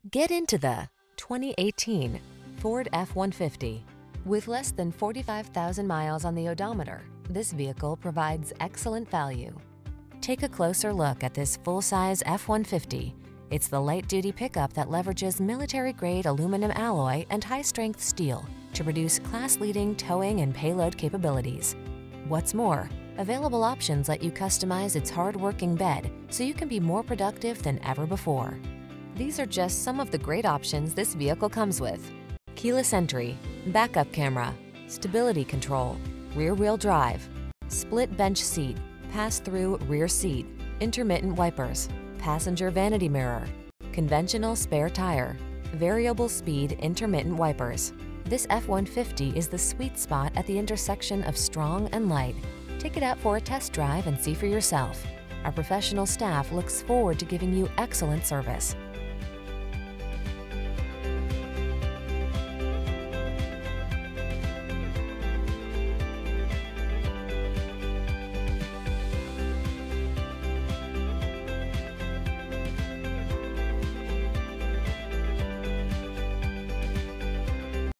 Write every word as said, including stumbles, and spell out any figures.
Get into the twenty eighteen Ford F one fifty. With less than forty-five thousand miles on the odometer, this vehicle provides excellent value. Take a closer look at this full-size F one fifty. It's the light-duty pickup that leverages military-grade aluminum alloy and high-strength steel to produce class-leading towing and payload capabilities. What's more, available options let you customize its hard-working bed so you can be more productive than ever before. These are just some of the great options this vehicle comes with: keyless entry, backup camera, stability control, rear-wheel drive, split bench seat, pass-through rear seat, intermittent wipers, passenger vanity mirror, conventional spare tire, variable speed intermittent wipers. This F one fifty is the sweet spot at the intersection of strong and light. Take it out for a test drive and see for yourself. Our professional staff looks forward to giving you excellent service.